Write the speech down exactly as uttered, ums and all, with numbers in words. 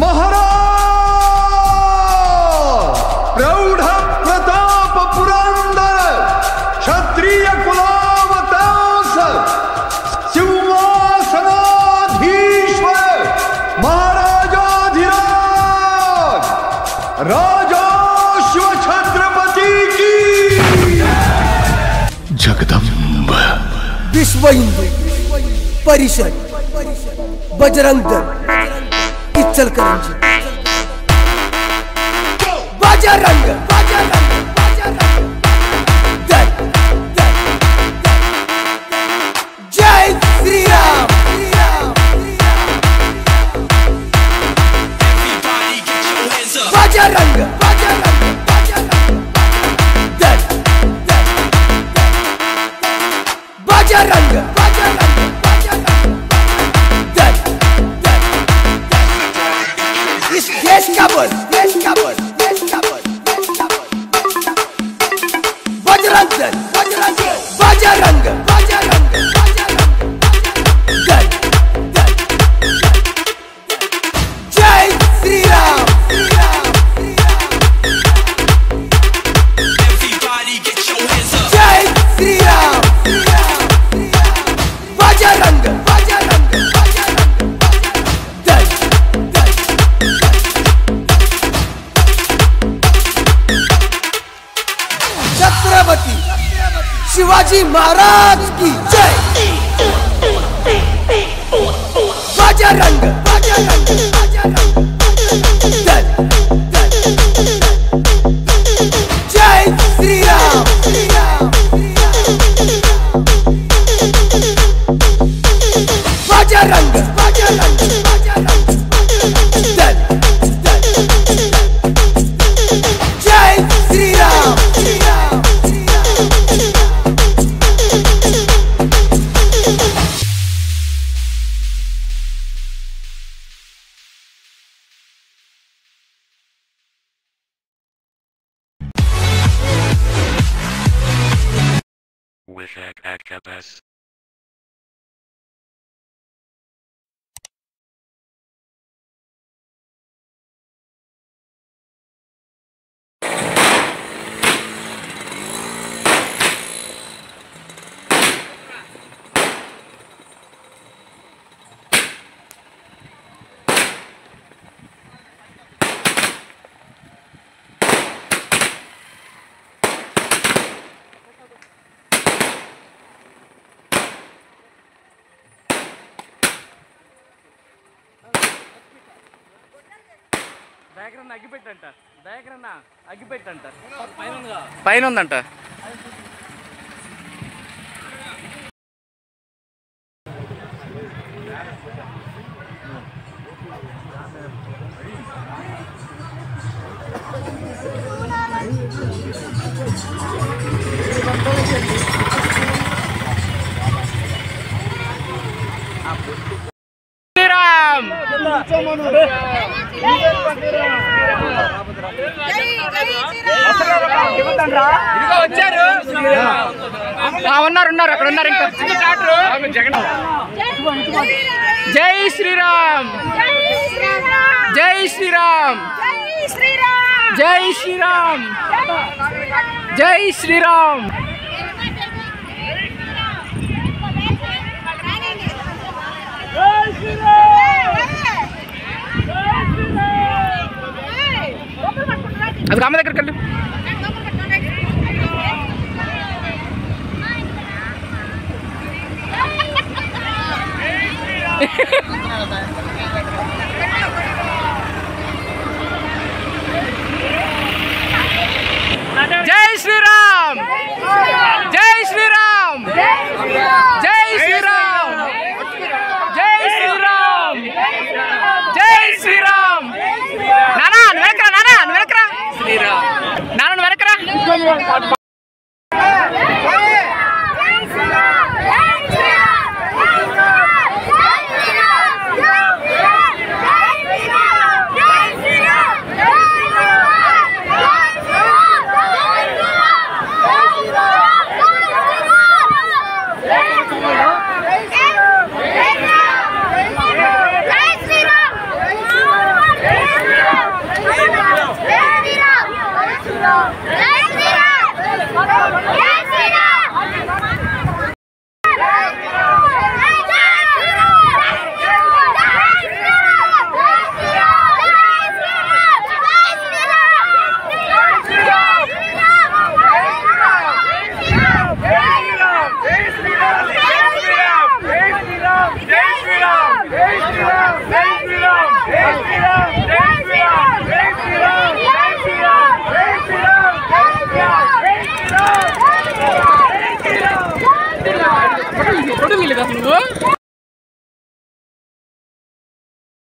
महाराज प्रौढ़ प्रताप पुरंदर क्षत्रिय कुलावतांस सिंहासनाधीश्वर महाराजाधिराज राजाश्व छत्रपति की जगदम्ब विश्व हिंदू परिषद बजरंग दल इचलकरंजी बजरंग बजरंग दल जय श्री राम बजरंग बजरंग दल बजरंग बजरंग दल इस देश का बल देश का बल देश का बल बजरंग दल बजरंग बजरंग बजरंग दल दल जय श्री राम जय श्री राम बजरंग बजरंग दल दल छत्रपति शिवाजी महाराज की जय बजरंग बजरंग दल दल जय श्री राम बजरंग बजरंग दल दल जय श्री राम with Akabas. దయకరన్న అగ్గిపెట్టంట దయకరన్న అగ్గిపెట్టంట పైన ఉందంట శ్రీరామ్ వచ్చారు ఉన్నారు ఉన్నారు అక్కడ ఉన్నారు ఇంకా జగన్ జై శ్రీరామ్ జై శ్రీరామ్ జై శ్రీరామ్ జై శ్రీరామ్ అది అమ్మ దగ్గరికి వెళ్ళు జై శ్రీరామ్ జై శ్రీరామ్ జై శ్రీరామ్ జై శ్రీరామ్ జై శ్రీరామ్ నానా నువ్వు వెనకరా నానా నువ్వు వెనకరా శ్రీరామ్ నాన్న నువ్వు వెనకరా